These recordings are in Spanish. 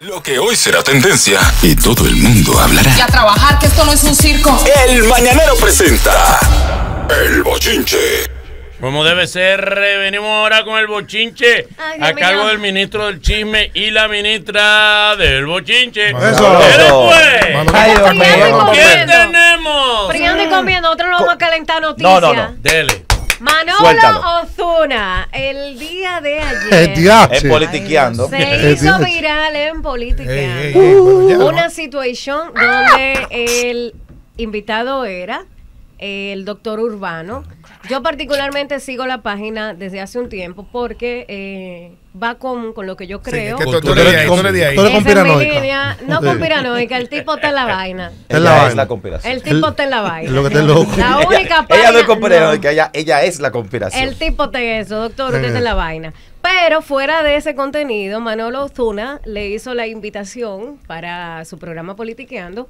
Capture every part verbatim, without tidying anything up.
Lo que hoy será tendencia y todo el mundo hablará. Y a trabajar, que esto no es un circo. El Mañanero presenta El Bochinche. Como debe ser, venimos ahora con el bochinche. Ay, a Dios cargo mío. del ministro del chisme y la ministra del bochinche. Eso. Después, Ay, Dios mío. ¿qué tenemos? Friando y comiendo, nosotros no vamos a calentar noticias. No, no, no. Dele. Manolo Suéltalo. Ozuna, el día de El ayer, diache. Es politiqueando. se El hizo diache. viral en Política Ey, ey, ey, pero ya, una ¿no? situación donde el invitado era el doctor Urbano. Yo particularmente sigo la página desde hace un tiempo porque eh, va con, con lo que yo creo. que Esa tú, tú eres de ahí, tú eres de ahí. es mi conspiranoica. línea. No Sí. conspiranoica, el tipo está en la vaina. Es la Ella vaina. es la conspiración. El tipo está en la vaina. Lo que te loco. La única Ella, página. ella no es conspiración, no. que ella, ella es la conspiración. El tipo te eso, doctor, usted Eh. está en la vaina. Pero fuera de ese contenido, Manolo Ozuna le hizo la invitación para su programa Politiqueando.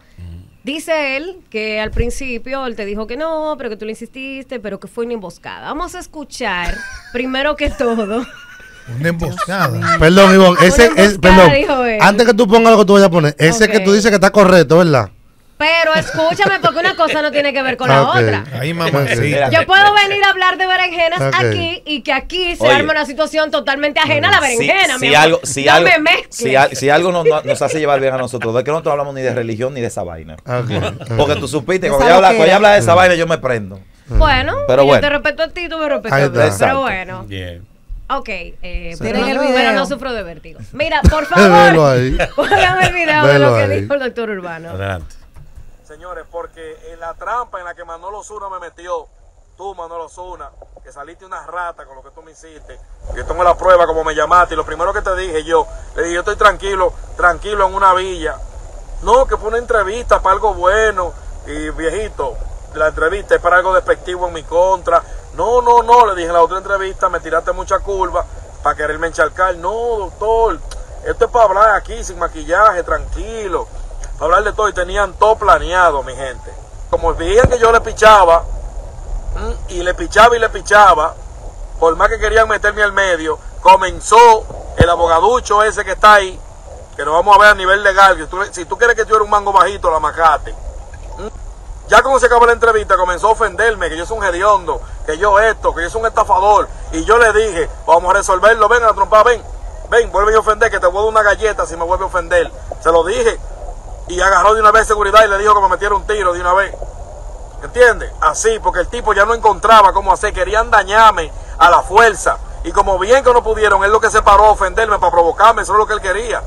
Dice él que al principio él te dijo que no, pero que tú le insististe, pero que fue una emboscada. Vamos a escuchar, primero que todo. Una emboscada. Perdón, Ivonne. Ese Una es, emboscada, perdón. dijo él. Antes que tú pongas lo que tú vayas a poner, ese Ok. que tú dices que está correcto, ¿verdad? Pero escúchame, porque una cosa no tiene que ver con Ok. la otra. Ahí, Mira, Yo puedo venir a hablar de berenjenas Ok. aquí y que aquí se Oye. arme una situación totalmente ajena a la Si, berenjena. si mi amor. algo, si no algo, me mezcles. si, al- si algo nos, nos hace llevar bien a nosotros, es que nosotros hablamos ni de religión ni de esa vaina. Ok. Porque tú supiste, Esa cuando ella habla, loquera. cuando ella habla de esa vaina, yo me prendo. Bueno, Pero yo bueno. te respeto a ti, tú me respetas Ahí a mí. está. Exacto. Pero bueno, Bien. ok. Eh, Sí. pero, Tienen el no, video. pero no sufro de vértigo. Mira, por Velo favor, ahí. póngame el video de Velo lo que ahí. dijo el doctor Urbano. Adelante. Señores, porque en la trampa en la que Manolo Ozuna me metió, tú Manolo Ozuna, que saliste una rata con lo que tú me hiciste, yo tengo la prueba como me llamaste, y lo primero que te dije yo, le dije, yo estoy tranquilo, tranquilo en una villa. No, que fue una entrevista para algo bueno, y viejito, la entrevista es para algo despectivo en mi contra. No, no, no, le dije en la otra entrevista, me tiraste mucha curva para quererme encharcar. No, doctor, esto es para hablar aquí sin maquillaje, tranquilo. Para hablar de todo, y tenían todo planeado, mi gente. Como veían que yo le pichaba, ¿m? y le pichaba y le pichaba, por más que querían meterme al medio, comenzó el abogaducho ese que está ahí, que nos vamos a ver a nivel legal, que tú- si tú quieres que yo era un mango bajito, la macate. ¿M? Ya cuando se acabó la entrevista, comenzó a ofenderme, que yo soy un hediondo, que yo esto, que yo soy un estafador, y yo le dije, vamos a resolverlo, ven a la trompa, ven, ven, vuelve a ofender, que te voy a dar una galleta si me vuelve a ofender. Se lo dije. Y agarró de una vez seguridad y le dijo que me metiera un tiro de una vez. ¿Entiendes? Así, porque el tipo ya no encontraba cómo hacer. Querían dañarme a la fuerza. Y como bien que no pudieron, él lo que se paró a ofenderme para provocarme. Eso es lo que él quería.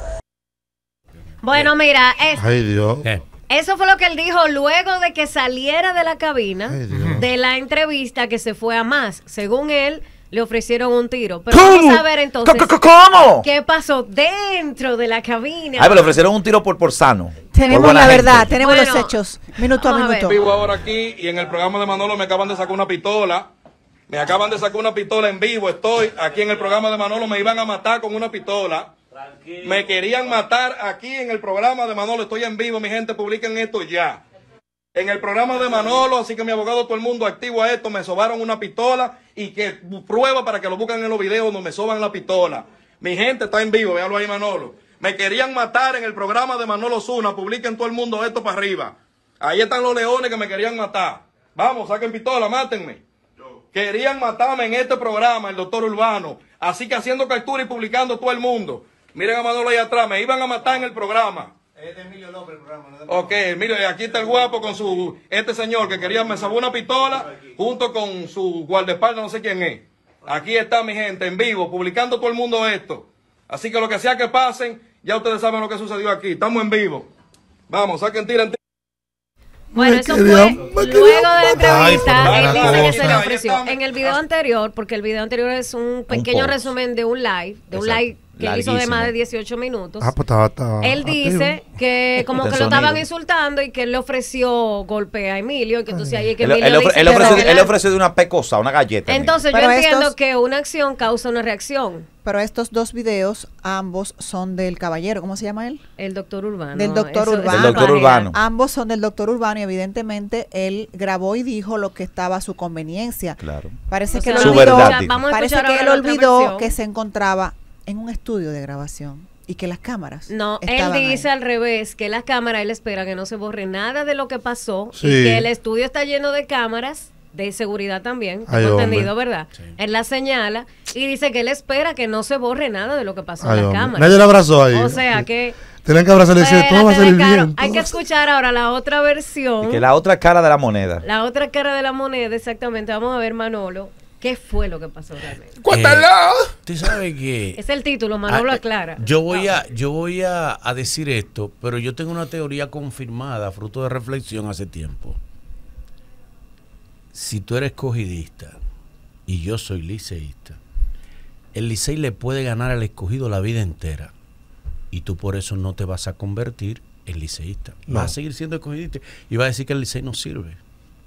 Bueno, mira, es- Ay, Dios. ¿Qué? eso fue lo que él dijo luego de que saliera de la cabina Ay, Dios. de la entrevista que se fue a más. Según él, le ofrecieron un tiro. Pero ¿Cómo? vamos a ver entonces ¿Cómo? ¿Cómo? qué pasó dentro de la cabina. Ay, me le ofrecieron un tiro por, por sano. por Tenemos buena la gente. verdad, tenemos Bueno, los hechos, minuto a vamos a ver. minuto. Vivo ahora aquí y en el programa de Manolo me acaban de sacar una pistola. Me acaban de sacar una pistola en vivo. Estoy aquí en el programa de Manolo. Me iban a matar con una pistola. Me querían matar aquí en el programa de Manolo. Estoy en vivo, mi gente. Publiquen esto ya. En el programa de Manolo, así que mi abogado, todo el mundo activo a esto. Me sobaron una pistola y que prueba para que lo busquen en los videos donde me soban la pistola. Mi gente está en vivo, véanlo ahí, Manolo. Me querían matar en el programa de Manolo Ozuna. Publiquen todo el mundo esto para arriba. Ahí están los leones que me querían matar. Vamos, saquen pistola, mátenme. Querían matarme en este programa, el doctor Urbano. Así que haciendo captura y publicando todo el mundo. Miren a Manolo ahí atrás, me iban a matar en el programa. Es de Emilio López el programa. No ok, mire, aquí está el guapo con su, este señor que quería, me salvó una pistola junto con su guardaespaldas, no sé quién es. Aquí está mi gente, en vivo, publicando todo el mundo esto. Así que lo que sea que pasen, ya ustedes saben lo que sucedió aquí. Estamos en vivo. Vamos, saquen, tiren, tiren. Bueno, Me eso querían- fue me luego querían de la matar. entrevista. Ay, Él pero dice una que se le cosa. ofreció. En el video anterior, porque el video anterior es un pequeño post. resumen de un live, de un Exacto. live que él hizo de Larguísimo. más de dieciocho minutos. Ah, pues estaba, estaba Él activo. dice que como que Este lo estaban sonido. insultando y que él le ofreció golpe a Emilio y que entonces ahí es que Él, Emilio él ofre- dice él que ofreció, se él la- ofreció de una pecosa, una galleta. Entonces yo Pero entiendo estos- que una acción causa una reacción. Pero estos dos videos, ambos son del caballero, ¿cómo se llama él? El doctor Urbano. Del doctor Eso- Urbano. esa Del doctor página. Urbano. Ambos son del doctor Urbano y evidentemente él grabó y dijo lo que estaba a su conveniencia. Claro. Parece O que sea, él Su olvidó, verdad, dijo. vamos a parece escuchar que él ahora la otra olvidó versión. que se encontraba en un estudio de grabación y que las cámaras. No, él estaban dice ahí. al revés, que las cámaras, él espera que no se borre nada de lo que pasó, Sí. y que el estudio está lleno de cámaras de seguridad también, Ay, tengo hombre. entendido, ¿verdad? Él la señala y dice que él espera que no se borre nada de lo que pasó Ay, en la hombre. cámara. Nadie le abrazó ahí. O sea que... Tienen que abrazarle y decir, todo va a espérate, salir Caro, bien. hay todo que va a- escuchar ahora la otra versión, Y que la otra cara de la moneda. la otra cara de la moneda, exactamente. Vamos a ver, Manolo, ¿qué fue lo que pasó realmente? ¡Cuéntalo! Tú sabes que... Es el título, Manolo Ah, aclara. Yo voy a, yo voy a, a decir esto, pero yo tengo una teoría confirmada, fruto de reflexión hace tiempo. Si tú eres escogidista y yo soy liceísta, el Licey le puede ganar al escogido la vida entera. Y tú por eso no te vas a convertir en liceísta. No. Vas a seguir siendo escogidista y vas a decir que el Licey no sirve.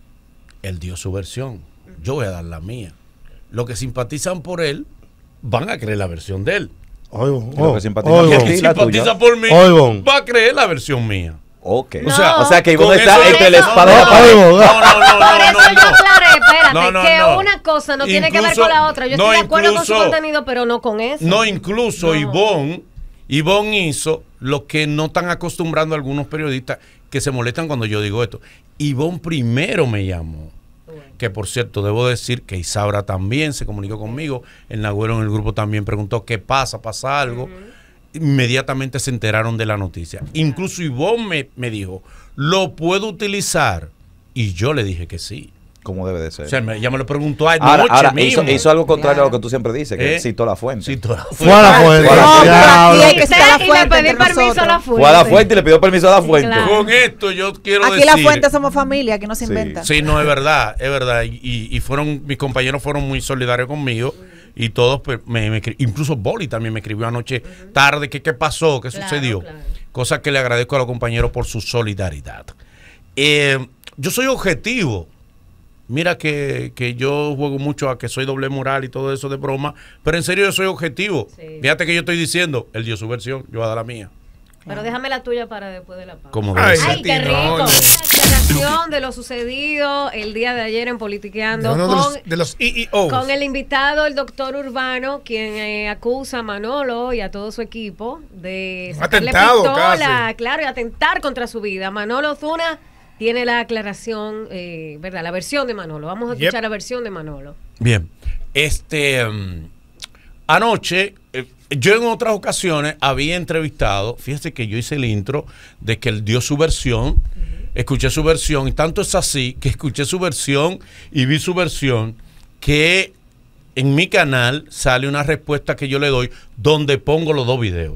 Él dio su versión. Yo voy a dar la mía. Los que simpatizan por él van a creer la versión de él. Oigo, Y lo que oh, simpatiza oigo. Y el por que ti, la simpatiza tuya. por mí Oigo. va a creer la versión mía. Ok. O sea, o sea que con Ivonne está eso- entre la Eso- espada y la no. pared. Oigo. No, no, no, Por no, eso no, yo no. aclaré, espérate, No, no, que no. una cosa no tiene que ver Incluso- con la otra. Yo no, estoy de acuerdo con su incluso- contenido, pero no con eso. No, incluso No. Ivonne, Ivonne hizo lo que no están acostumbrando algunos periodistas que se molestan cuando yo digo esto. Ivonne primero me llamó. Que por cierto, debo decir que Isaura también se comunicó conmigo. El Nagüero en el grupo también preguntó qué pasa, pasa algo. Inmediatamente se enteraron de la noticia. Incluso Ivonne me, me dijo, ¿lo puedo utilizar? Y yo le dije que sí. Como debe de ser. O sea, me- ella me lo preguntó anoche ahora, ahora mismo. hizo, hizo algo contrario Claro. a lo que tú siempre dices, que ¿Eh? citó la fuente. Sí, toda la Fue a la fuente. Fue a la No, fuente. pero aquí Diablo. hay que citar la Y le fuente pedí entre permiso a la nosotros. fuente. Fue a la fuente y le pidió permiso a la fuente. Claro. Con esto yo quiero Aquí decir... la fuente somos familia, aquí no se Sí. inventa. Sí, no, es verdad, es verdad. Y, y- y fueron, mis compañeros fueron muy solidarios conmigo y todos, pues, me, me escri- incluso Boli también me escribió anoche tarde, que qué pasó, qué Claro, sucedió. claro. Cosa que le agradezco a los compañeros por su solidaridad. Eh, yo soy objetivo. Mira que, que yo juego mucho a que soy doble moral y todo eso de broma, pero en serio yo soy objetivo. Sí. Fíjate que yo estoy diciendo, él dio su versión, yo voy a dar la mía. Pero déjame la tuya para después de la pausa. Como debe Ay, ser. Ay, qué no, rico. no. Una aclaración de lo sucedido el día de ayer en Politiqueando Uno de con, los, de los E E Os. con el invitado, el doctor Urbano, quien eh, acusa a Manolo y a todo su equipo de Un sacarle atentado, pistola, casi. claro, y atentar contra su vida. Manolo Zuna tiene la aclaración, eh, ¿verdad? La versión de Manolo. Vamos a Yep. escuchar la versión de Manolo. Bien, este um, anoche, eh, yo en otras ocasiones había entrevistado, fíjese que yo hice el intro de que él dio su versión, escuché su versión, y tanto es así que escuché su versión y vi su versión, que en mi canal sale una respuesta que yo le doy donde pongo los dos videos,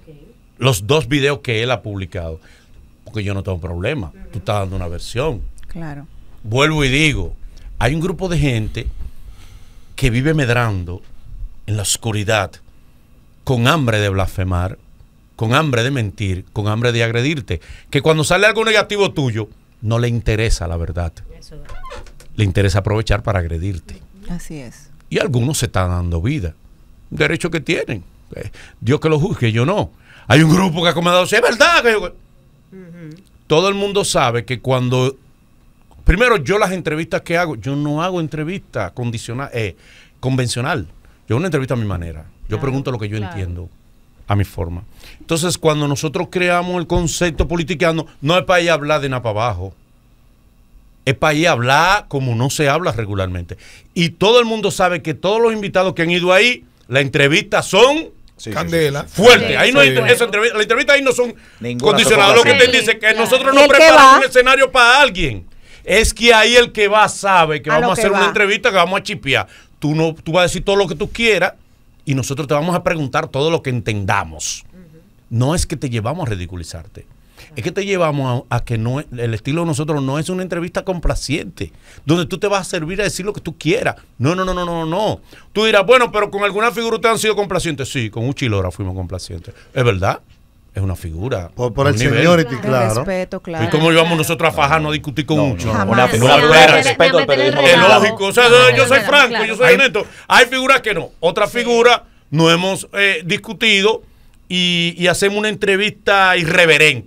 los dos videos que él ha publicado, porque yo no tengo problema, tú estás dando una versión. Claro. Vuelvo y digo, hay un grupo de gente que vive medrando en la oscuridad, con hambre de blasfemar, con hambre de mentir, con hambre de agredirte, que cuando sale algo negativo tuyo, no le interesa la verdad, Eso. le interesa aprovechar para agredirte. Así es. Y algunos se están dando vida, derecho que tienen, eh, Dios que lo juzgue, yo no. Hay un grupo que ha comentado, sí, es verdad que yo... Todo el mundo sabe que cuando... Primero, yo las entrevistas que hago, yo no hago entrevistas condicional, eh, convencional. Yo hago una entrevista a mi manera. Yo Claro, pregunto lo que yo claro. entiendo, a mi forma. Entonces, cuando nosotros creamos el concepto politiqueando, no es para ir a hablar de nada para abajo. Es para ir a hablar como no se habla regularmente. Y todo el mundo sabe que todos los invitados que han ido ahí, las entrevistas son... Sí, sí, Candela. Fuerte, Sí, ahí no hay sí. esa entrevista, la entrevista ahí no son Ninguna condicionadas. Lo que sofocación. te dice que Claro. nosotros Y no el que preparamos va- un escenario para alguien. Es que ahí el que va sabe que A vamos lo a que hacer una va. entrevista que vamos a chipear. Tú no, tú vas a decir todo lo que tú quieras y nosotros te vamos a preguntar todo lo que entendamos. No es que te llevamos a ridiculizarte. Es que te llevamos a, a que no es- el estilo de nosotros no es una entrevista complaciente, donde tú te vas a servir a decir lo que tú quieras. No, no, no, no, no, no. Tú dirás, bueno, pero con alguna figura ustedes han sido complacientes. Sí, con Uchi Lora fuimos complacientes. ¿Es verdad? Es una figura. Por, por a el un nivel. seniority, De claro. respeto, claro. ¿Y cómo íbamos nosotros a fajarnos a discutir con No, Uchi? no, Jamás. una, No, una no, prueba de no, respeto no, al periodismo. no, Es no, local. lógico, o sea, No, no, yo no, soy no, franco, claro. yo soy Hay- honesto. Hay figuras que no. Otras figuras no hemos eh, discutido y, y hacemos una entrevista irreverente.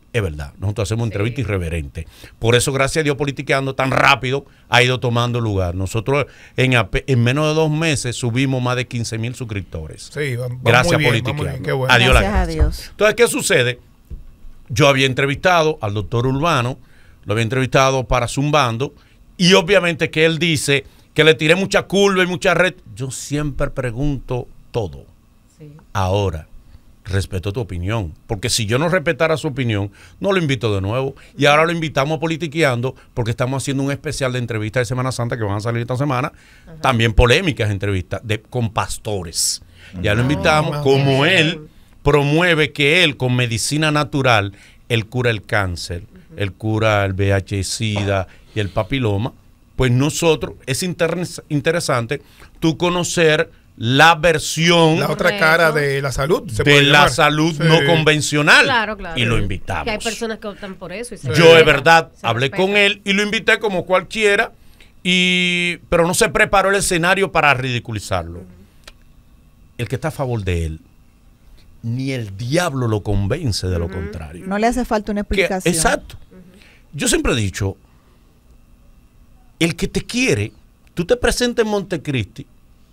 Es verdad, nosotros hacemos entrevistas irreverentes. Por eso, gracias a Dios, Politiqueando tan rápido ha ido tomando lugar. Nosotros en, en menos de dos meses subimos más de quince mil suscriptores. Sí, va, va gracias a muy bien, Politiqueando. va muy bien, qué bueno. Adiós, Gracias la a gracia. Dios. Entonces, ¿qué sucede? Yo había entrevistado al doctor Urbano, lo había entrevistado para Zumbando, y obviamente que él dice que le tiré mucha curva y mucha red. Yo siempre pregunto todo. Sí. Ahora, respeto tu opinión, porque si yo no respetara su opinión, no lo invito de nuevo. Y ahora lo invitamos a Politiqueando, porque estamos haciendo un especial de entrevistas de Semana Santa que van a salir esta semana. Ajá. También polémicas entrevistas de, con pastores. Ya lo invitamos, Oh, como él promueve que él, con medicina natural, él cura el cáncer, uh-huh. él cura el V I H, SIDA y el papiloma. Pues nosotros, es inter- interesante tú conocer la versión, la otra cara de la salud, se de puede la llamar. salud Sí. no convencional. Claro, claro. Y lo invitamos. Que hay personas que optan por eso. Y se Yo, respeta, de verdad, se hablé respeta. con él y lo invité como cualquiera, y, pero no se preparó el escenario para ridiculizarlo. Uh-huh. El que está a favor de él, ni el diablo lo convence de uh-huh. lo contrario. No le hace falta una explicación. Que, exacto. Uh-huh. Yo siempre he dicho, el que te quiere, tú te presentas en Montecristi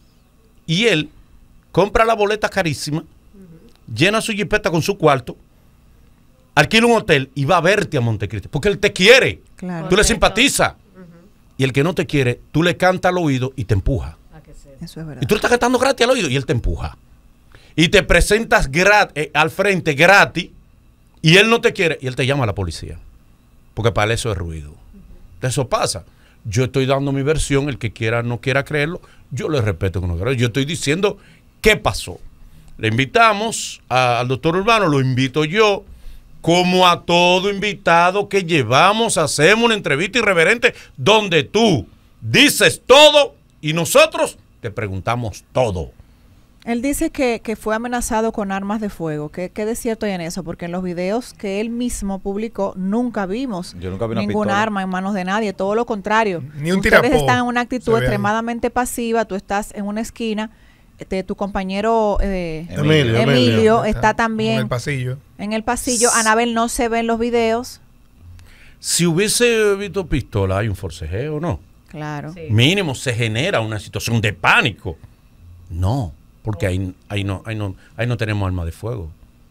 y él compra la boleta carísima, uh-huh. llena su jipeta con su cuarto, alquila un hotel y va a verte a Montecristi, porque él te quiere, claro. tú le simpatizas. Uh-huh. Y el que no te quiere, tú le cantas al oído y te empuja. Eso es verdad. Y tú le estás cantando gratis al oído y él te empuja. Y te presentas grat- eh, al frente gratis y él no te quiere y él te llama a la policía. Porque para él eso es ruido. Uh-huh. Eso pasa. Yo estoy dando mi versión, el que quiera no quiera creerlo, yo le respeto que no quiera. Yo estoy diciendo qué pasó. Le invitamos a, al doctor Urbano, lo invito yo, como a todo invitado que llevamos, hacemos una entrevista irreverente donde tú dices todo y nosotros te preguntamos todo. Él dice que, que fue amenazado con armas de fuego. ¿Qué, qué de cierto hay en eso? Porque en los videos que él mismo publicó nunca vimos Yo nunca vi una ninguna pistola. arma en manos de nadie. Todo lo contrario. Ni un Ustedes tirapó están en una actitud se ve ahí. extremadamente pasiva. Tú estás en una esquina. Este, tu compañero eh, Emilio, Emilio, Emilio. está también en el pasillo. en el pasillo. Anabel no se ve en los videos. Si hubiese visto pistola, hay un forcejeo, ¿no? Claro. Sí. Mínimo se genera una situación de pánico. No, porque ahí, ahí, no, ahí, no, ahí no tenemos arma de fuego.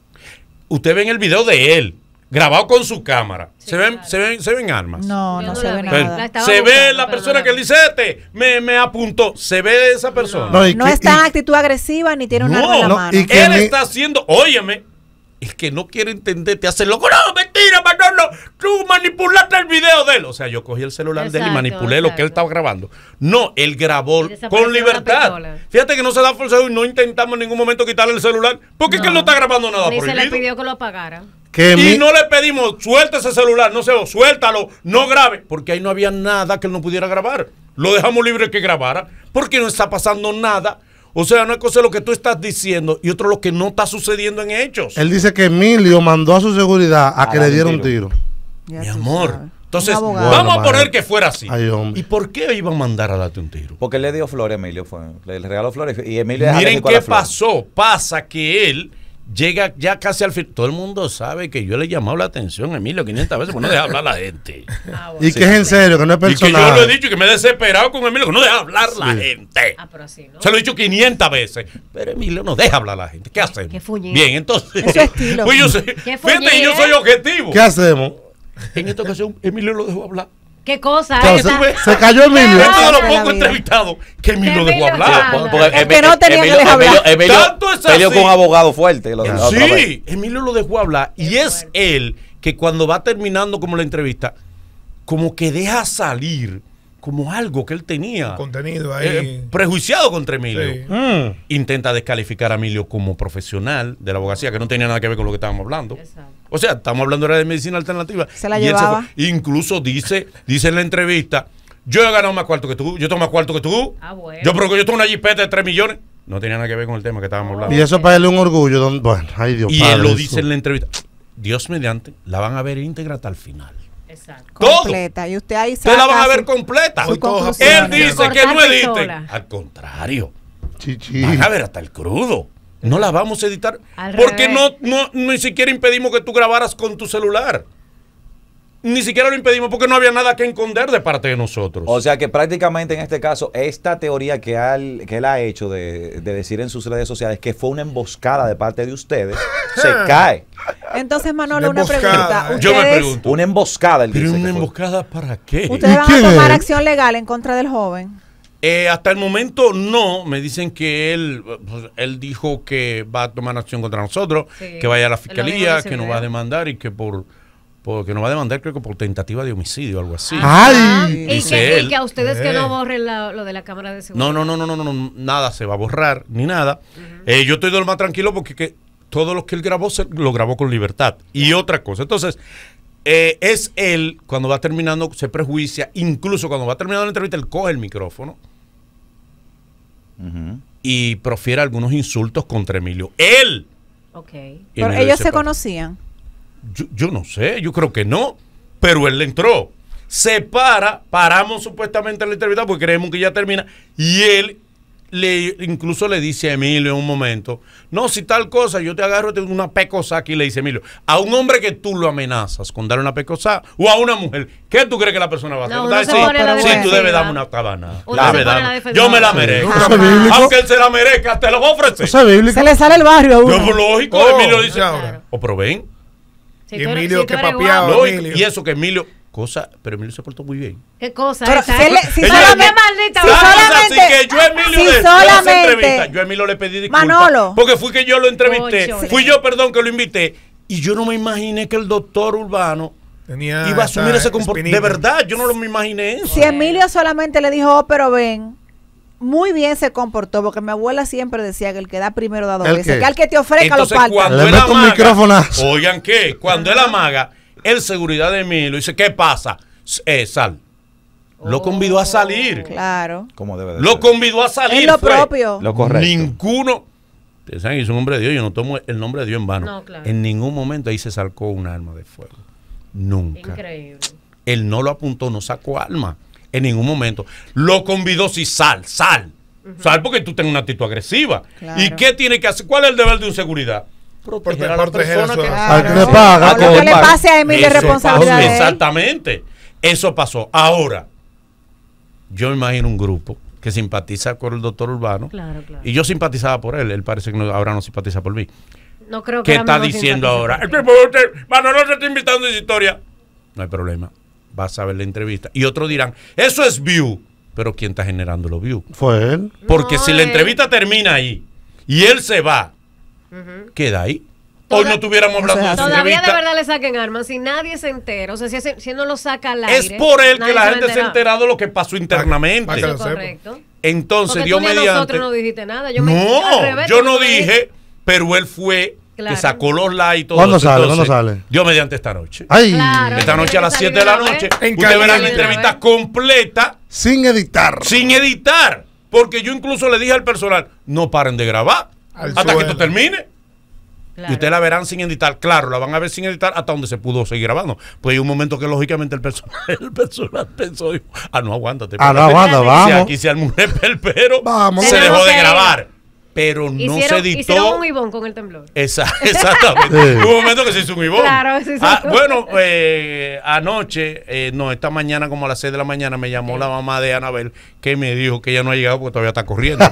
Usted ve en el video de él, grabado con su cámara, Sí, se, ven, claro. se, ven, se ven armas. No, Yo no no se la ve vi. Pero nada. La estaba se ve buscando, la pero persona no la que él vi. dice, este, me, me apuntó. Se ve esa persona. No, y No que- está en y- actitud agresiva ni tiene un No, arma en la no, mano. y que Él ni- está haciendo, óyeme, el que no quiere entender te hace loco. No, mentira, Manolo, tú manipulaste el video de él. O sea, yo cogí el celular de él y Exacto, manipulé lo que él exacto. estaba grabando. No, él grabó Y desapareció con la libertad. pistola. Fíjate que no se da forcejeo y no intentamos en ningún momento quitarle el celular. Porque es que él no está grabando nada Ni se le prohibido. pidió que lo apagara. que Y mi- no le pedimos, suelta ese celular, no sé, o suéltalo, no grabe, porque ahí no había nada que él no pudiera grabar. Lo dejamos libre que grabara, porque no está pasando nada. O sea, una cosa es lo que tú estás diciendo y otro lo que no está sucediendo en hechos. él dice que Emilio mandó a su seguridad a, A que darle le diera un un tiro. tiro. Ya Mi tú amor. sabes. Entonces, Un abogado. vamos a Bueno, poner madre. que fuera así. Ay, hombre. ¿Y por qué iban a mandar a darte un tiro? Porque él le dio flores a Emilio, fue. Le, le regaló flores y Emilio es Miren alérgico a qué las flores. pasó. Pasa que él llega ya casi al fin. Todo el mundo sabe que yo le he llamado la atención a Emilio quinientas veces, porque no deja hablar a la gente. Ah, bueno. Y que es en serio, que no es Y que yo personal. lo he dicho y que me he desesperado con Emilio, que no deja hablar la Sí. gente. Ah, pero así, ¿no? Se lo he dicho quinientas veces. Pero Emilio no deja hablar a la gente. ¿Qué hacemos? Qué fuñido. Bien, entonces. Es su estilo. Pues yo soy, Qué fíjate, fuñido, yo soy ¿eh? objetivo. ¿Qué hacemos? En esta ocasión, Emilio lo dejó hablar. ¿Qué cosa? Entonces, esa? se cayó Emilio. Esto de los de la pocos vida. entrevistados que Emilio Que dejó Emilio hablar. habla. Porque El que no tenía que dejar hablar. Emilio, Emilio Tanto es peleó así. con un abogado fuerte. Lo- la otra vez. Sí, Emilio lo dejó hablar. Y Qué es fuerte. él que cuando va terminando como la entrevista, como que deja salir como algo que él tenía Contenido ahí. eh, prejuiciado contra Emilio. Sí. Mm. Intenta descalificar a Emilio como profesional de la abogacía, que no tenía nada que ver con lo que estábamos hablando. Exacto. O sea, estamos hablando ahora de medicina alternativa. Se la Y él llevaba. fue. Incluso dice, dice en la entrevista, yo he ganado más cuarto que tú, yo tengo más cuarto que tú. Ah, bueno. Yo creo que yo tengo una jipeta de tres millones. No tenía nada que ver con el tema que estábamos hablando. Y eso para él es un orgullo. don- Bueno, ay Dios Y Padre él lo Jesús. dice en la entrevista. Dios mediante, la van a ver íntegra hasta el final. Exacto. todo. Completa. Y usted ahí Ustedes la van a saca ver su- completa. su Hoy todos conclusión. Él dice que no Cortar editen. pistola. Al contrario, Chichi. van a ver hasta el crudo. No la vamos a editar. Al Porque no, revés. no, ni siquiera impedimos que tú grabaras con tu celular. Ni siquiera lo impedimos porque no había nada que esconder de parte de nosotros. O sea que prácticamente en este caso, esta teoría que, al- que él ha hecho de, de decir en sus redes sociales que fue una emboscada de parte de ustedes, se cae. Entonces, Manolo, Una una emboscada, pregunta. eh. Yo me ¿Ustedes, pregunto. Una emboscada, él ¿Pero dice una que fue. emboscada para qué? ustedes van quién a tomar es? acción legal en contra del joven? Eh, hasta el momento no. Me dicen que él pues, él dijo que va a tomar acción contra nosotros, Sí, que vaya a la él lo dijo en fiscalía, ese que nos video. va a demandar y que por, por que nos va a demandar creo que por tentativa de homicidio o algo así. Ah, Ay. y, Dice que, y él. que a ustedes que Eh. no borren la- lo de la cámara de seguridad. No, no, no, no, no, no, no, nada se va a borrar ni nada. Eh, yo estoy de lo más tranquilo porque que todo lo que él grabó se, lo grabó con libertad. Y otra cosa, entonces eh, es él cuando va terminando se prejuicia, incluso cuando va terminando la entrevista él coge el micrófono Ujú. y profiere algunos insultos contra Emilio. Él. Ok. Y Pero Emilio ellos dice, se "Pa- conocían. Yo, yo no sé, yo creo que no, pero él le entró. Se para, paramos supuestamente la entrevista porque creemos que ya termina y él le incluso le dice a Emilio en un momento, no, si tal cosa, yo te agarro te doy una pecosa aquí, le dice Emilio, a un hombre que tú lo amenazas con darle una pecosa o a una mujer, ¿qué tú crees que la persona va a hacer? No, Va uno a se decir, pone a la sí, tú defensiva. debes darme una cabana. Uno Dame, se pone a dame. la defensiva. Yo me la Sí. merezco. Eso es bíblico. Aunque él se la merezca, te lo va a ofrecer. Eso es bíblico. Se le sale el barrio a Yo, uno. pues, lógico, Oh, Emilio dice, ahora. o pero ven. Si Y tú eres- Emilio si tú que eres papeaba. guapo. Lógico, Emilio. y eso que Emilio, cosa, pero Emilio se portó muy bien. ¿Qué cosa Pero esa? si él le- si Ella- solamente- ¡Qué maldita! si Tanto es solamente- así que yo a Emilio si de, de esa solamente- entrevista, yo a Emilio le pedí disculpas. Manolo. Porque fui que yo lo entrevisté. Cóchole. Fui yo, perdón, que lo invité. Y yo no me imaginé que el doctor Urbano Tenía iba a asumir esa ese comportamiento. espinita. De verdad, yo no lo me imaginé eso. Si Emilio solamente le dijo, oh, pero ven, muy bien se comportó, porque mi abuela siempre decía que el que da primero da dos ¿El veces, qué? que al que te ofrezca Entonces, lo parta. cuando Le él meto un amaga, microfonazo. oigan qué, cuando él amaga, el seguridad de Emilio dice, ¿qué pasa? S- eh, sal. Lo convidó a salir. Claro. Como debe de Lo ser. convidó a salir. Es lo fue. propio. Lo correcto. Ninguno. Ustedes saben que es un hombre de Dios. Yo no tomo el nombre de Dios en vano. No, claro. En ningún momento ahí se sacó un arma de fuego. Nunca. Increíble. Él no lo apuntó, no sacó arma. En ningún momento. Lo convidó, sí, sal, sal. Sal porque tú tienes una actitud agresiva. Claro. ¿Y qué tiene que hacer? ¿Cuál es el deber de un seguridad? Proteger a la proteger a persona su- que Al que Claro. le paga. Lo que le paga. pase a Emilio es Eso responsabilidad pasó, de él. exactamente. Eso pasó. Ahora, yo me imagino un grupo que simpatiza con el doctor Urbano. Claro, claro. Y yo simpatizaba por él. Él parece que no- ahora no simpatiza por mí. No creo que ¿Qué ahora está mismo diciendo simpatice ahora? por El ti. tipo, usted, Manolo se está invitando a esa historia. No hay problema. Vas a ver la entrevista. Y otros dirán, eso es view. Pero ¿quién está generando los views? Fue él. Porque No, si la eh. entrevista termina ahí y él se va, queda ahí. Hoy Toda- no estuviéramos hablando de esa Todavía de entrevista. verdad le saquen armas si nadie se entera. O sea, si, ese- si no lo saca al aire. Es por él que nadie la va a gente se ha enterar. enterado de lo que pasó internamente. para que Eso lo es sepa. correcto. Entonces, Porque Dios tú ni a mediante. nosotros no dijiste nada. Yo me- No, al revés, yo porque no tú me dije, pero él fue Claro. que sacó los likes y todo ¿Cuándo eso. sale? Entonces, ¿Cuándo sale? Dios mediante esta noche. Ay. Claro. Esta noche a las siete de la noche, En ustedes verán la caliente. entrevista completa, Sin editar. sin editar. Porque yo incluso le dije al personal, no paren de grabar Al hasta que suelo. esto termine. Claro. Y ustedes la verán sin editar. Claro, la van a ver sin editar hasta donde se pudo seguir grabando. Pues hay un momento que lógicamente el personal, el personal pensó, dijo, ah, no, aguántate. Ah, no, espérate. aguanta, Si vamos. aquí se armó un pero Vamos. se Tenemos dejó de que ir. grabar. Pero no Hicieron, se editó. hicieron un ibón con el temblor. Esa- exactamente. Sí. Hubo un momento que se hizo un ibón. Claro, sí, sí. Ah, bueno, eh, anoche, eh, no, esta mañana, como a las seis de la mañana, me llamó la mamá de Anabel que me dijo que ella no ha llegado porque todavía está corriendo.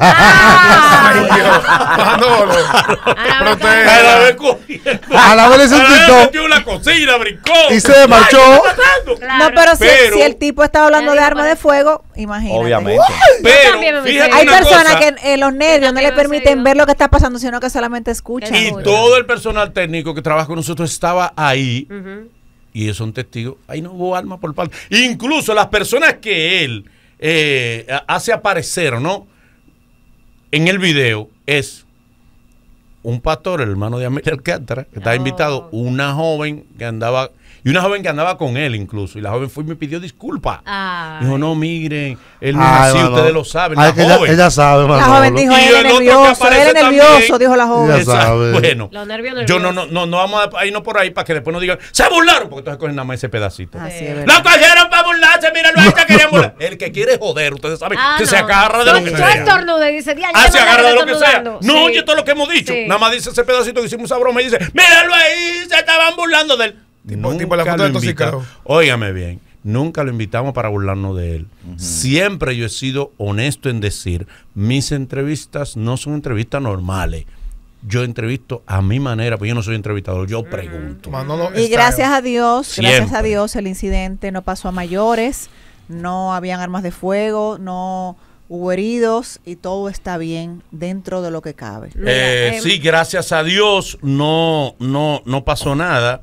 Ay, Dios. Manolo. Protege. Anabel corriendo. A la vez se Anabel quitó metió en la cocina, brincó. y se marchó. Ay, ¿qué está pasando? Claro. No, pero, si- Pero- si, el tipo está hablando Ya de dijo, arma de parece. fuego, imagínate. Obviamente. Pero, también me fíjate metí. Hay una personas cosa, que en los nervios no le también me he permiten seguido. ver lo que está pasando, sino que solamente escuchan. y Seguro. todo el personal técnico que trabaja con nosotros estaba ahí. Y ellos son testigos. Ahí no hubo arma por parte. Incluso las personas que él eh, hace aparecer, ¿no? En el video es un pastor, el hermano de Amelia Alcántara, que estaba Oh. invitado, una joven que andaba, y una joven que andaba con él incluso, y la joven fue y me pidió disculpas. Ay. Dijo, no, miren, él no es Ay, así, Manolo. ustedes lo saben, Ay, la que ella, joven. ella sabe, La Manolo. joven dijo, Y él el es otro que nervioso, aparece él es nervioso, también. dijo la joven. Ya Exacto. sabe. Bueno, Los nervios yo no, nerviosos. no, no, no vamos a irnos por ahí para que después nos digan, se burlaron, porque entonces cogen nada más ese pedacito. Así Sí. es verdad. Lo cogieron para burlarse, míralo ahí, te querían burlar. El que quiere joder, ustedes saben Ah, que no. se agarra de Tú- lo que tú sea. estornudas y dices, "Dia, Ah, ya se me agarra de lo que sea. estornudando". No, Sí. oye, todo lo que hemos dicho. Sí. Nada más dice ese pedacito que hicimos esa broma y dice, míralo ahí, se estaban burlando de él. Tipo- tipo la foto lo del invitamos. toxicado. Óigame bien, nunca lo invitamos para burlarnos de él. Siempre yo he sido honesto en decir, mis entrevistas no son entrevistas normales. Yo entrevisto a mi manera, pues yo no soy entrevistador, yo pregunto. Manolo Y está- gracias a Dios, gracias a Siempre. Dios, el incidente no pasó a mayores, no habían armas de fuego, no hubo heridos y todo está bien dentro de lo que cabe. Mira, Eh, em, sí, gracias a Dios no, no, no pasó nada.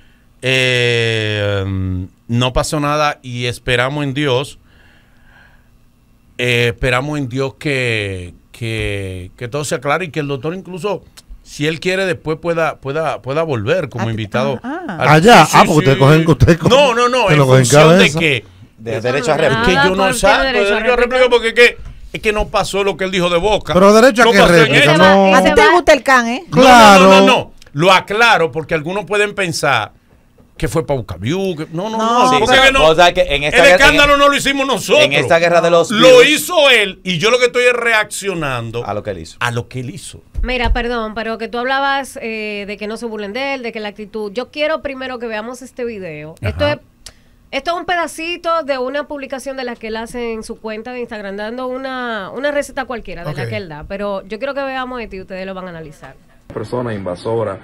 Eh, mm, no pasó nada y esperamos en Dios. eh, esperamos en Dios que, que, que todo se aclare y que el doctor incluso, si él quiere, después pueda, pueda, pueda volver como Ah, invitado. ah, ah. al- Allá, ah, porque ustedes cogen- ustedes cogen- No, no, no, que en lo cogen función de cabeza. que De derecho a no, es réplica. que Nada, yo no por salgo, tiene derecho a derecho a réplica réplica. porque es que, es que no pasó lo que él dijo de boca. Pero derecho a No qué pasó en réplica, él. no. A ti te gusta el can, ¿eh? No, Claro. No, no, no, no. Lo aclaro porque algunos pueden pensar que fue para buscar view, que- No, no, no. No, Sí, porque pero- que no. o sea que en esta el guerra- escándalo en- no lo hicimos nosotros. En esta guerra de los Lo views, hizo él y yo lo que estoy es reaccionando a lo que él hizo. a lo que él hizo. Mira, perdón, pero que tú hablabas eh, de que no se burlen de él, de que la actitud. Yo quiero primero que veamos este video. Esto Ajá. es, esto es un pedacito de una publicación de la que él hace en su cuenta de Instagram, dando una, una receta cualquiera de Ok. la que él da. Pero yo quiero que veamos esto y ustedes lo van a analizar. Persona invasora.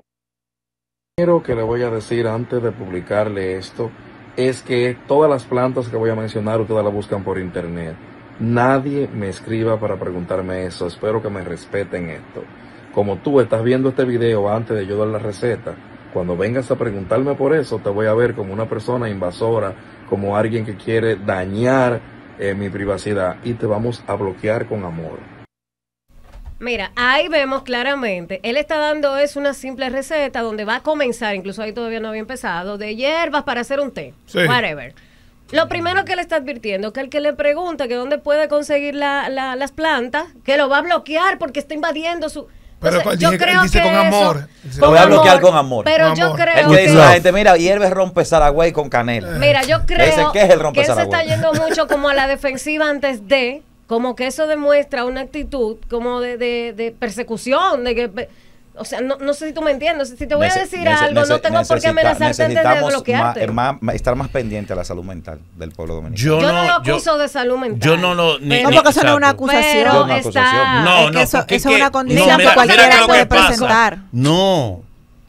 Lo que le voy a decir antes de publicarle esto es que todas las plantas que voy a mencionar ustedes las buscan por internet. Nadie me escriba para preguntarme eso. Espero que me respeten esto. Como tú estás viendo este video antes de yo dar la receta, cuando vengas a preguntarme por eso, te voy a ver como una persona invasora, como alguien que quiere dañar eh, mi privacidad y te vamos a bloquear con amor. Mira, ahí vemos claramente, él está dando es una simple receta donde va a comenzar, incluso ahí todavía no había empezado, de hierbas para hacer un té, Sí. whatever. Lo primero que le está advirtiendo, que el que le pregunta que dónde puede conseguir la, la- las plantas, que lo va a bloquear porque está invadiendo su... Pero Entonces, él yo dice- él creo dice que con eso- amor. Dice, Lo voy a bloquear con amor. Pero Con yo amor. El creo que dice que... la gente, mira, hierve rompe Saragüey con canela. Mira, yo creo Ese, ¿qué es el rompe que él se Saragüey? está yendo mucho como a la defensiva antes de, como que eso demuestra una actitud como de, de, de persecución, de que, o sea, no, no sé si tú me entiendes, si te voy a Nece- decir nece- algo, no nece- tengo por qué necesita- amenazarte antes de necesitamos bloquearte. ma- ma- estar más pendiente a la salud mental del pueblo dominicano. Yo, Yo no, no, lo yo, acuso de salud mental. yo no lo. Ni, Pero- No, porque eso no es una exacto. acusación. Pero Yo no está... acusación. No, Es que no, eso- porque eso es que- una condición no, que mira- cualquiera mira qué es lo puede que pasa. presentar. No,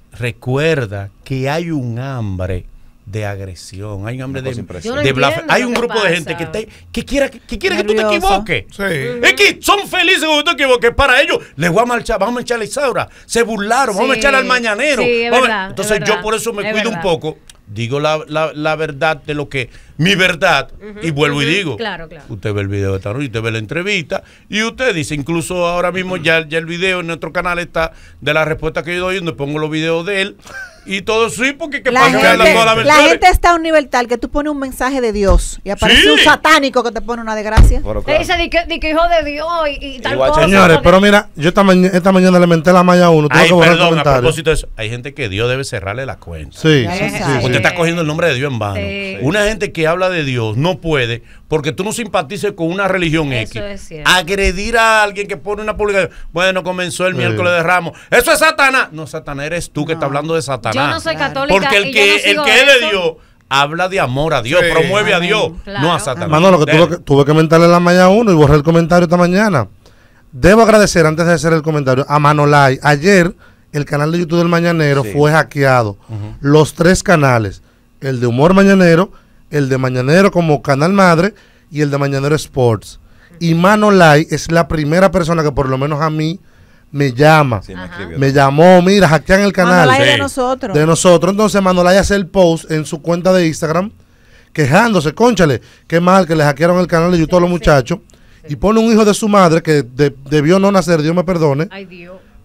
recuerda que hay un hambre de agresión, hay un hambre Una cosa de, impresionante. de Yo no blasfemia. entiendo Hay lo un que grupo de pasa. gente que, te- que, quiera, que quiere que tú te Nervioso. equivoques. Sí. Es que son felices cuando tú te equivoques. Para ellos, les voy a marchar, vamos a echarle a Isaura. Se burlaron, vamos a Sí, echarle al mañanero. sí, es Vamos a- verdad, Entonces es yo verdad, por eso me es cuido un verdad. poco. Digo la, la, la verdad de lo que, mi verdad, y vuelvo y ujú, digo. claro, claro. Usted ve el video de esta noche, usted ve la entrevista, y usted dice, incluso ahora mismo ya, ya el video en nuestro canal está de la respuesta que yo doy, donde pongo los videos de él, y todo sí, porque que La pasa que anda gente, todas las la versiones. gente está a un nivel tal que tú pones un mensaje de Dios y aparece Sí. un satánico que te pone una desgracia. Pero Te claro. dice di que, di que hijo de Dios y, y tal Igual, cosa. Señores, porque- pero mira, yo esta, maña- esta mañana le menté la malla a uno. Tuve Ay, que borrar el perdón, a comentario. propósito de eso, hay gente que Dios debe cerrarle la cuenta. Sí, Ya sí, lo sí, sabe. sí. Usted está cogiendo el nombre de Dios en vano. Sí. Una gente que habla de Dios no puede, porque tú no simpatices con una religión Eso X, es cierto. agredir a alguien que pone una publicación. Bueno, comenzó el Sí. miércoles de Ramos. Eso es Satanás. No, Satanás eres tú que No. estás hablando de Satanás. Yo no soy Claro. católica Porque el y que, yo no el sigo que es de eso. Dios habla de amor a Dios, Sí. promueve a Amén. Dios, Claro. no a Satanás. Manolo, que tuve, Dele. que tuve que mentarle la malla a uno y borré el comentario esta mañana. Debo agradecer, antes de hacer el comentario, a Manolay. Ayer, el canal de YouTube del Mañanero Sí. fue hackeado. Los tres canales, el de Humor Mañanero, el de Mañanero como canal madre y el de Mañanero Sports. Y Manolay es la primera persona que por lo menos a mí me llama. Sí, me escribió. Me llamó, mira, hackean el canal. Manolay de Sí. nosotros. De nosotros. Entonces Manolay hace el post en su cuenta de Instagram quejándose, cónchale, qué mal que le hackearon el canal de YouTube a los Sí, sí. muchachos. Y pone un hijo de su madre que de- debió no nacer, Dios me perdone. Ay, Dios.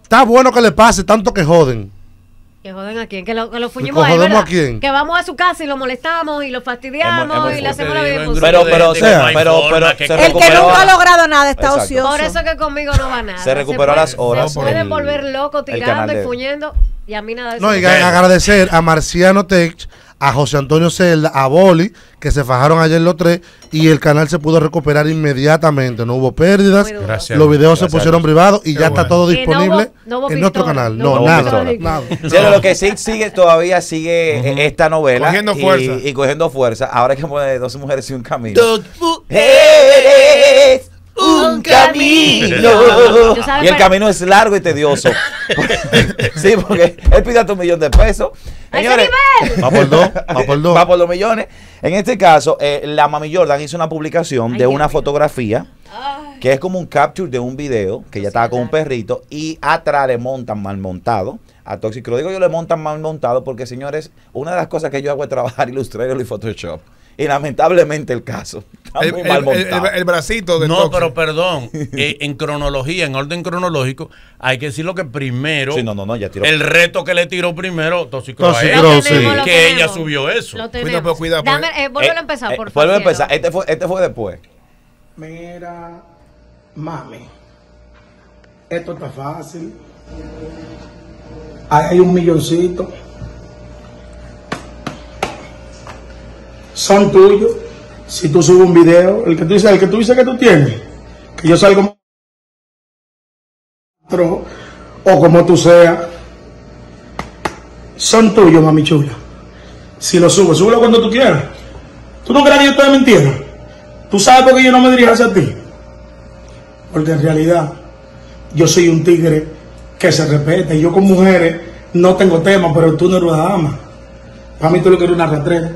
está bueno que le pase tanto que joden. Que joden a quién, que lo, que lo fuñimos ¿Que ahí, jodemos ¿verdad? a quién? Que vamos a su casa y lo molestamos y lo fastidiamos Hemos- hemos- y le hacemos la Te vida digo, imposible. Pero, pero, de se- que no hay pero, forma pero, que- se El El que recuperó nunca a- ha logrado nada está Exacto. ocioso. Por eso que conmigo no va nada. Se recuperó puede- las horas. Se puede el- volver loco el tirando canal y de- fuñendo y a mí nada de eso. No, me y pasa. a- agradecer a Marciano Tech, a José Antonio Celda, a Boli, que se fajaron ayer los tres y el canal se pudo recuperar inmediatamente. No hubo pérdidas, Muy duro. Gracias. los videos Gracias se pusieron a Dios. privados y Qué ya está bueno. todo Y no hubo- disponible no hubo en nuestro pistola, canal. no No, hubo nada, pistola. nada. Sí, lo que sí sigue, todavía sigue eh, esta novela. Cogiendo y, fuerza. Y cogiendo fuerza. Ahora hay que poner dos mujeres y un camino. Dos mu- Eres un camino. Tú sabes, Y el pero- camino es largo y tedioso. Sí, porque él pide hasta un millón de pesos. ¡A ese Señores, nivel! Va por dos, va por dos. va por los millones. En este caso, eh, la Mami Jordan hizo una publicación Ay, de Dios una mío. fotografía Ay, que es como un capture de un video que ella estaba con un perrito y atrás le montan mal montado a Tóxico. Lo digo yo, le montan mal montado porque, señores, una de las cosas que yo hago es trabajar Illustrator y Photoshop. Y lamentablemente el caso está El, muy el- mal el- montado. el- el bracito de No, Toxic. pero perdón, eh, en cronología, en orden cronológico, hay que decirlo que primero, Sí, no, no, no, ya tiró. el reto que le tiró primero Tóxico a Tóxico, ella, Lo lo sí. tenemos, lo que tenemos. ella subió eso. Lo Cuida, tenemos. pues, cuida, pues. Dame, eh, vuelve a Eh, empezar, eh, por favor. vuelve a empezar. Este fue, este fue después. Mira, mami, esto está fácil. Ahí hay un milloncito. Son tuyos. Si tú subes un video, el que tú dices, el que tú dices que tú tienes, que yo salgo o como tú seas, son tuyos, mami chula. Si lo subes, súbelo cuando tú quieras. ¿Tú no crees que yo estoy mintiendo? ¿Tú sabes por qué yo no me dirijo hacia ti? Porque en realidad yo soy un tigre que se respeta y yo con mujeres no tengo tema, pero tú no eres una dama. Para mí tú lo que eres una retreta.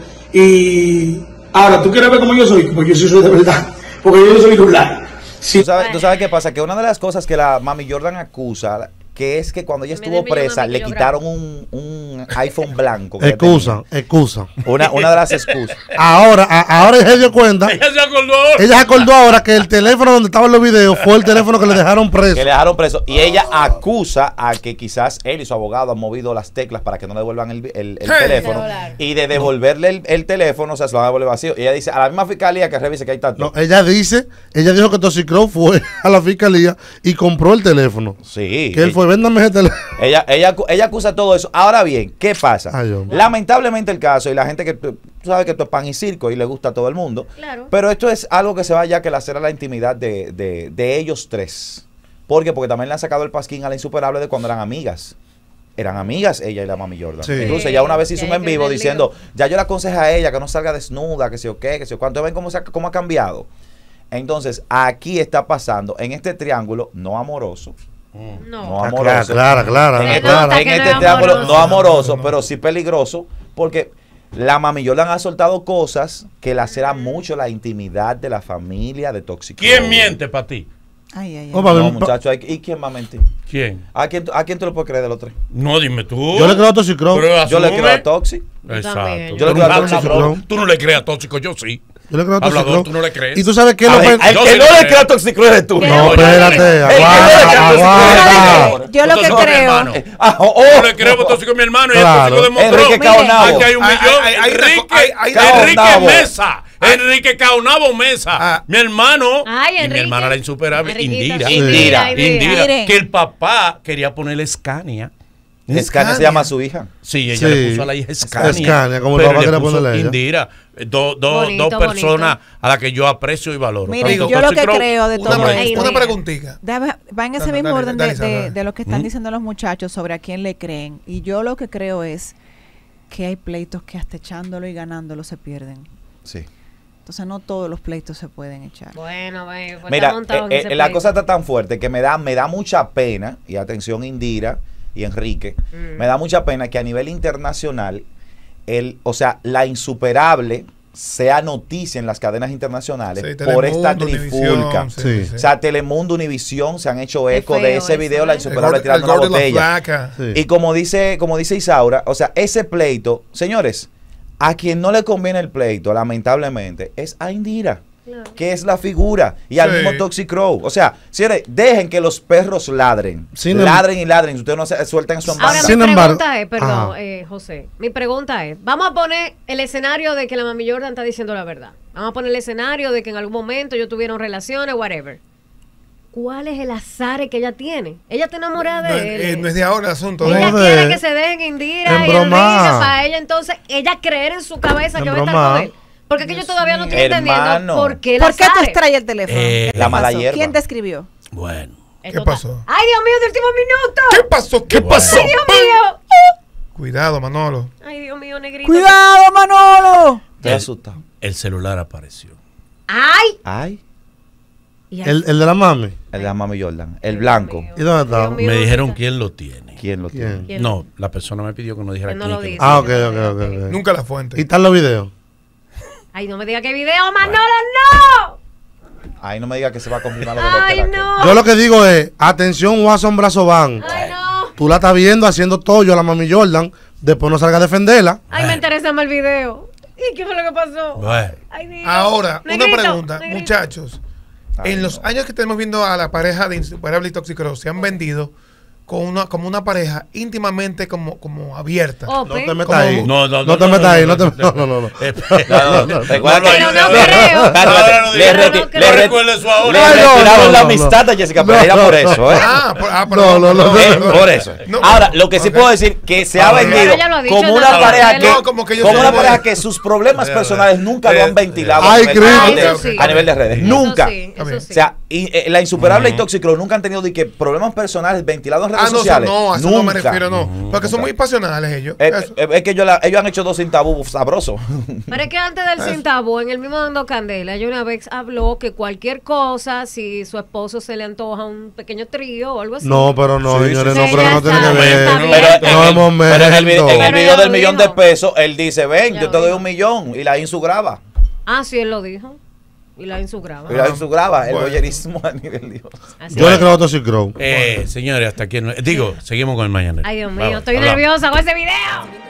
Y ahora, ¿tú quieres ver cómo yo soy? Pues yo sí soy de verdad, porque yo no soy regular. Sí. ¿Tú sabes, ¿Tú sabes qué pasa? Que una de las cosas que la Mami Jordan acusa, que es que cuando ella Me estuvo den millón, presa, mami, le que yo quitaron un, un iPhone blanco. que Excusa, excusa. tenía. Una, una de las excusas. Ahora, a- ahora ella se dio cuenta. Ella se acordó ahora. Ella se acordó ahora que el teléfono donde estaban los videos fue el teléfono que le dejaron preso. Que le dejaron preso. Y ella acusa a que quizás él y su abogado han movido las teclas para que no le devuelvan el, el- el Hey. teléfono. Y de devolverle el, el teléfono, o sea, se lo van a devolver vacío. Y ella dice a la misma fiscalía que revise que hay tanto. No, ella dice, ella dijo que Toxicrow fue a la fiscalía y compró el teléfono. Sí. Que él fue, véndame ese teléfono. Ella, ella, acu- ella acusa todo eso. Ahora bien, ¿qué pasa? Ay, hombre. Lamentablemente el caso, y la gente que tú tú sabes que esto es pan y circo y le gusta a todo el mundo. Claro. Pero esto es algo que se va ya que lacera la intimidad de, de, de ellos tres. ¿Por qué? Porque también le han sacado el pasquín a la insuperable de cuando eran amigas. Eran amigas ella y la Mami Jordan. Sí. Incluso ella una vez hizo Sí, un hay en que vivo ver el diciendo, lío. ya yo le aconsejé a ella que no salga desnuda, que sé o qué, que sé o cuánto. ¿Ven cómo, se ha, cómo ha cambiado? Entonces, aquí está pasando, en este triángulo no amoroso, No. no Ah, amoroso. Clara, clara, clara. Se En, nota clara. en que no este es triángulo amoroso. no amoroso, pero sí peligroso, porque la Mami Jordan ha soltado cosas que laceran mucho la intimidad de la familia de Tóxico. ¿Quién miente para ti? Ay, ay, ay. Oh, pa- No, pa- muchachos, ¿y quién va a mentir? ¿Quién? ¿A quién, tú- ¿A quién tú le puedes creer de los tres? No, dime tú. Yo le creo a Toxicrow. Pero Yo le asume. creo a Toxic. Exacto. también. Yo le Tú creo a no- Tóxico. Toxic. Tú no le crees a Tóxico, yo sí. Yo le creo a Hablador, Toxicrow. tú no le crees. Y tú sabes qué es A lo ver, pe- al yo que sí no le le creo. creo a Tóxico eres tú. ¿Qué? No, No, espérate, El que no le aguanta, creo a Tóxico eres tú. aguanta. Yo lo que Tóxico es mi creo. hermano. Ah, oh, oh. Yo le creo a Tóxico, mi hermano, y Claro. el Tóxico demostró. Enrique Caonabo. Aquí hay un Hay- millón. hay- hay- Enrique, hay- hay- Enrique Caonabo. Mesa. Enrique Caonabo Mesa. Ah. Mi hermano. Ay, y mi Enrique. hermana la insuperable. Enriquito. Indira. Indira. Indira. Miren. Que el papá quería ponerle Scania. Escania se llama a su hija. Sí, ella Sí. le puso a la hija Scania. Scania, como el pero papá le quería puso ponerle a ella. Indira. Do- do- Bonito, dos personas a las que yo aprecio y valoro. Miren, Tanto yo lo que Tóxico creo de Una, todo pre- Ay, esto. una mira. preguntita. Déjame- Va en ese Dale, mismo dale, orden dale, de, dale, de- dale. de lo que están ¿Mm? diciendo los muchachos sobre a quién le creen. Y yo lo que creo es que hay pleitos que hasta echándolo y ganándolo se pierden. Sí. Entonces no todos los pleitos se pueden echar. Bueno, ve, pues Mira, está montado en eh, ese eh, la pleito. cosa está tan fuerte que me da, me da mucha pena, y atención Indira y Enrique, Mm. me da mucha pena que a nivel internacional, el, o sea, la insuperable sea noticia en las cadenas internacionales Sí, por esta Telemundo, trifulca. Univisión, Sí. sí. O sea, Telemundo, Univisión se han hecho Qué eco de feo ese eso, video, ¿eh? la El insuperable gordo- tirando el una gordo y la botella. flaca. Sí. Y como dice, como dice Isaura, o sea, ese pleito, señores, a quien no le conviene el pleito, lamentablemente, es a Indira. Claro. que es la figura, y al Sí. mismo Toxic Crow. O sea, señores, dejen que los perros ladren. Sin em- ladren y ladren. Ustedes no se suelten su Ahora banda. Sin mi embargo- pregunta es, perdón, Ajá. eh, José, mi pregunta es, vamos a poner el escenario de que la mami Jordan está diciendo la verdad. Vamos a poner el escenario de que en algún momento ellos tuvieron relaciones, whatever. ¿Cuál es el azar que ella tiene? Ella está enamorada No, de él. eh, no es de ahora el asunto. No, de- Ella de- quiere que se dejen Indira y Embromar. Enrique para ella entonces, ella creer en su cabeza que va a estar Embromar. con él. Porque es que yo todavía no estoy mío. entendiendo Hermano. por qué el ¿Por qué tú azar. extraes el teléfono? Eh, ¿Qué La te mala pasó? hierba. ¿Quién te escribió? Bueno. Esto ¿Qué está- pasó? ¡Ay, Dios mío, de último minuto! ¿Qué pasó? ¿Qué Bueno. pasó? ¡Ay, Dios mío! Cuidado, Manolo. ¡Ay, Dios mío, negrito! ¡Cuidado, Manolo! Estoy asustado. El celular apareció. ¡Ay! Ay, Y El, el de la mami. el de la mami Jordan. El blanco. ¿Y dónde está? Dios mío. Me dijeron quién lo tiene. ¿Quién lo ¿Quién? tiene? ¿Quién? No, la persona me pidió que no dijera Que no quién. lo que dice. Ah, ok, ok, ok. ok. Nunca la fuente. ¿Y están los videos? Ay, no me diga que video, Manolo, no. Ay, no me diga que se va a confirmar lo de Ay, Loquera, no. Yo lo que digo es, atención, Watson Brazo Van. Ay, no. Tú la estás viendo haciendo todo a la mami Jordan, después no salga a defenderla. Ay, me interesa más el video. ¿Y qué fue lo que pasó? Bueno. Ay, Dios. Ahora, Negrito, una pregunta, negrito. muchachos. Ay, En no. los años que estamos viendo a la pareja de Insuperable y Toxic Crow, se han vendido con una, como una pareja íntimamente como, como abierta. No Open. te metas ¿Cómo? ahí. No, no, No te metas ahí. No te No, no, no. Eh, No, no, recuerda que- Pero no le- creo. Espérate, Ahora no le digas, reti- no creo. le No reti- recuerdo eso ahora. le Ay, no, retiraron no, la no, amistad no. de Jessica No, Pereira no, por no. eso, ¿eh? Ah, por, ah, No, perdón, no, no, perdón, Eh, perdón. por eso. No, Ahora, lo que sí ok. puedo decir que se ha Ah, vendido ella lo ha dicho como en una la pareja novela. que, No, como que yo como soy una muy- pareja que sus problemas Eh, personales nunca lo eh, han ventilado Ay, a nivel Cristo. de- Eso sí. a nivel de redes. Eso Nunca. sí, eso bien. sí. O sea, y, eh, la Insuperable y Toxic Crow nunca han tenido de que problemas personales ventilados en redes Ah, no, eso sociales. no, a eso no me Nunca. refiero, no. Porque son muy pasionales ellos. Eh, Eso. eh, es que ellos, la- ellos han hecho dos sin tabú sabrosos. Pero es que antes del sin tabú, en el mismo Dando Candela, ella una vez habló que cualquier cosa, si su esposo se le antoja un pequeño trío o algo así. No, pero no, Sí, señores, sí, no, sí. pero no Ya tiene que está, ver. está Pero, bien. en, No, el, es momento. pero en el, vi- en el Pero video ella del lo millón dijo. de pesos, él dice, ven, Ella yo lo te doy dijo. un millón. Y la Insu graba. Ah, sí, él lo dijo. Y la insugraba. Y la Insu graba. El Bueno. boyerismo a nivel Dios. Así Yo es. le creo a Toxic Crow. Eh, señores, hasta aquí. no- Digo, seguimos con el mañanero. Ay, Dios mío, Vamos, estoy hablamos. nerviosa con ese video.